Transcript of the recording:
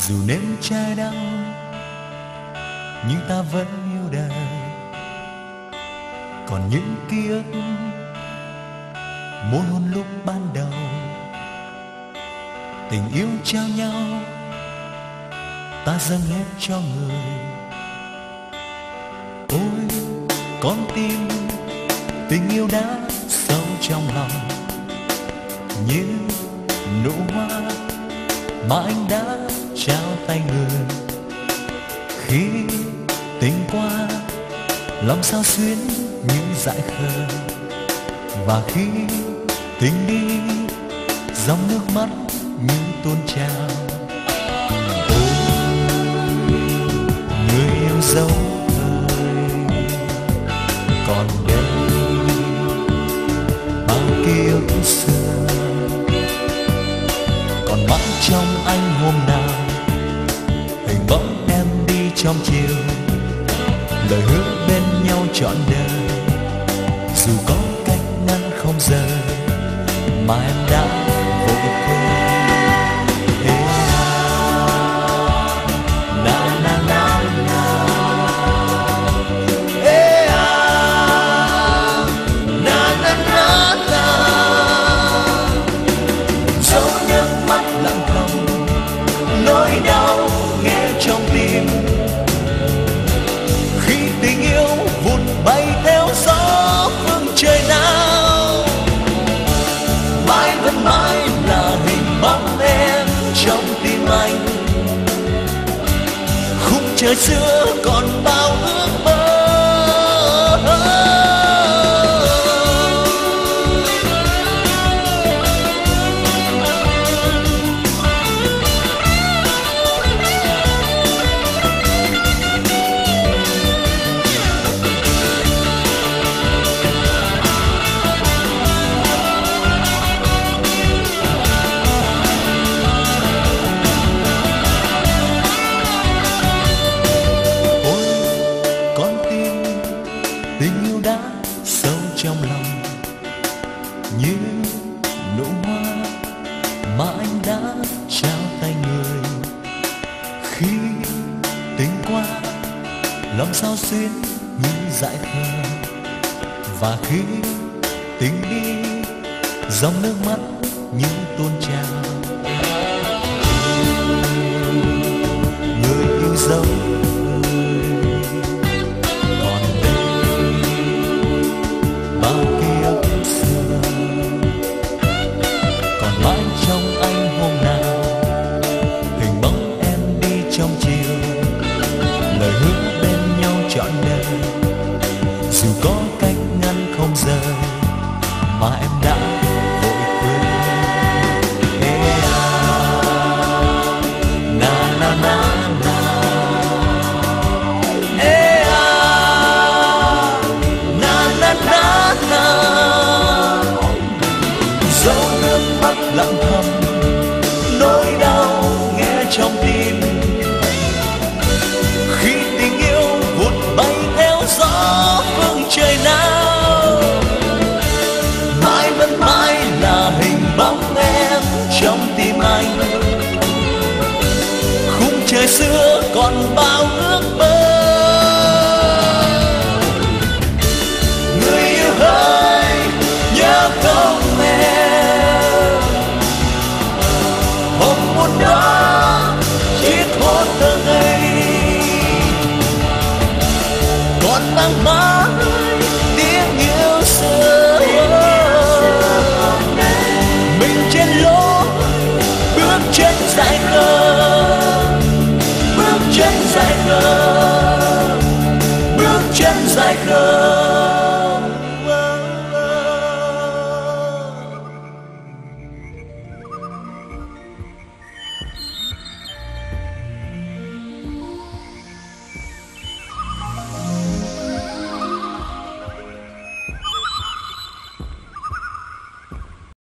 Dù nếm trái đắng nhưng ta vẫn yêu đời. Còn những ký ức môi hôn lúc ban đầu, tình yêu trao nhau ta dâng hết cho người. Ôi con tim, tình yêu đã sâu trong lòng như nụ hoa mà anh đã trao tay người. Khi tình qua lòng sao xuyến những dại khờ, và khi tình đi dòng nước mắt như tuôn trào. Ôi người yêu dấu thời còn đây, bao ký ức xưa còn mãi trong anh hôm nào. Hình bóng em đi trong chiều, lời hứa bên nhau trọn đời. Dù có cách ngăn không rời mà em đã vội quên. Na na na na, na na na na. Dấu nước mắt lặng thầm, nỗi đau nghe trong tim. Khi tình yêu vụt bay theo gió phương trời nào, mãi vẫn mãi là hình bóng em trong tim anh. Khung trời xưa còn bao ước mơ. Tình yêu đã sâu trong lòng như nụ hoa mà anh đã trao tay người. Khi tình qua lòng sao xuyến như dại khờ, và khi tình đi dòng nước mắt như tuôn trào. Người yêu dấu trọn đời. Dù có cách ngăn không rời mà em đã vội quên. Na na na na, na na na na. Dấu nước mắt lặng thầm, nỗi đau nghe trong tim. Khi tình yêu vụt bay theo gió phương trời nào, mãi vẫn mãi là hình bóng em trong tim anh. Khung trời xưa còn bao ước mơ. Người yêu ơi nhớ không em, hôm muôn đó chiếc hôn thơ ngây còn mang mãi tiếng yêu xưa. Mình trên lối bước chân dài khờ, bước chân dài khờ, bước chân dài khờ.